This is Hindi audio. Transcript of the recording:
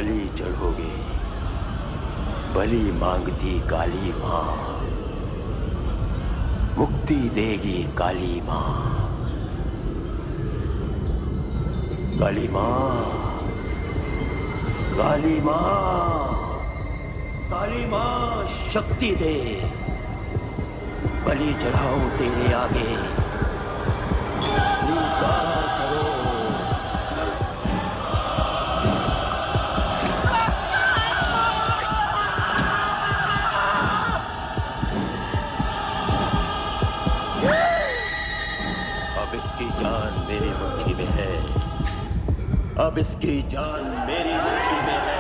बलि चढ़ोगे। बलि मांगती काली माँ, मुक्ति देगी काली माँ। काली माँ, काली माँ, काली माँ शक्ति दे। बलि चढ़ाऊं तेरे आगे, स्वीकार करो। अब इसकी जान मेरी मुट्ठी में है। अब इसकी जान मेरी मुट्ठी में है।